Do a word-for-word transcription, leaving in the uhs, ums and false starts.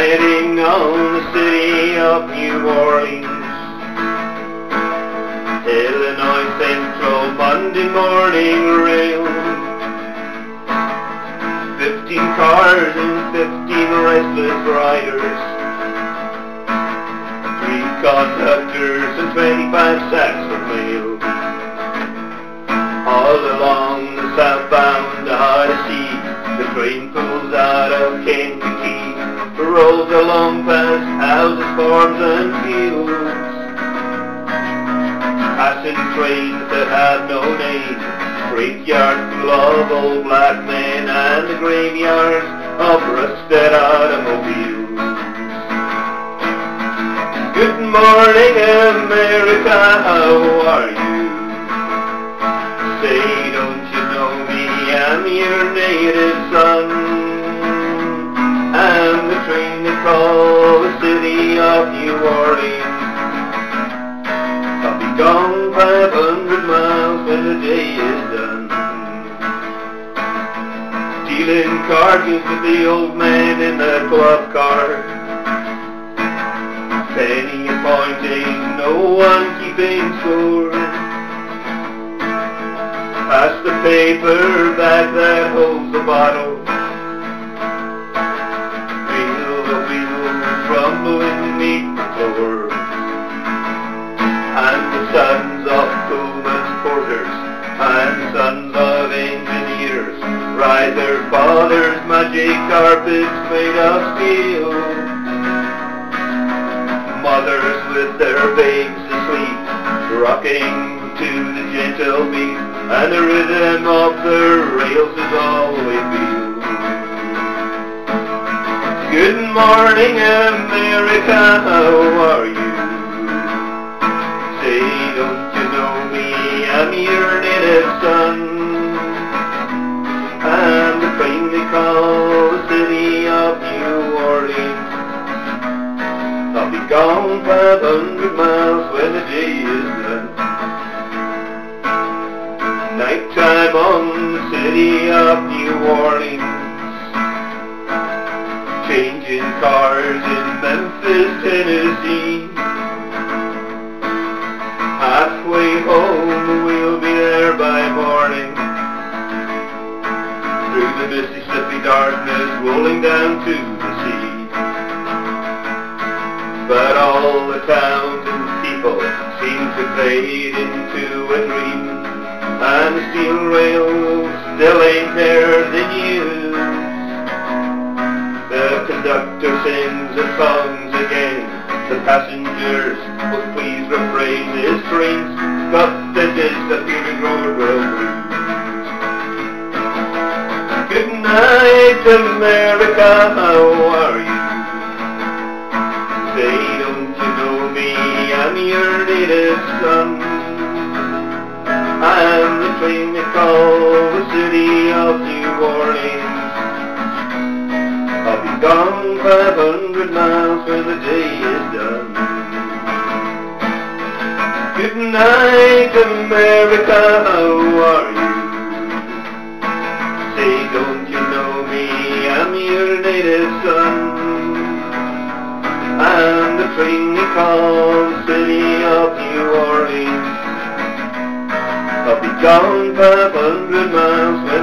Treading on the city of New Orleans, Illinois Central Monday morning rail. Fifteen cars and fifteen restless riders, three conductors and twenty-five sacks of mail. All along the southbound Odyssey, the train pulls out of Kankakee, rolls along past houses, farms and fields, passing trains that have no name, graveyards full of old black men, and the graveyards of rusted automobiles. Good morning, America, how are you? Say, don't you know me? I'm your native son. I'm the train they call the city of New Orleans. I'll be gone five hundred miles when the day is done. Dealing cards with the old man in the glove car, penny pointing, no one keeping score. Pass the paper bag that holds the bottle, feel the wheels rumbling beneath the floor. And the sons of Pullman porters and sons of engineers ride their father's magic carpets made of steel. Mothers with their babes asleep, rocking to the gentle beat, and the rhythm of the rails is all we feel. Good morning, America, how are you? Say, don't you know me? I'm your native son. I'm the train they call the city of New Orleans. I'll be gone five hundred miles when the day is done. Nighttime on the city of New Orleans, changing cars in Memphis, Tennessee. Halfway home, we'll be there by morning, through the Mississippi darkness rolling down to the sea. But all the towns and people seem to fade into a dream, and the steel rails still ain't there in use. The conductor sings the songs again, the passengers will please refrain. This train's got the disappearing road blues. Good night, America, how are you? Say, don't you know me? I'm your native son. I'm the train they call the city of New Orleans. I'll be gone five hundred miles when the day is done. Good night, America, how are you? Say, don't you know me? I'm your native son. I'm the train they call the city of New Orleans. I'll be gone five hundred miles when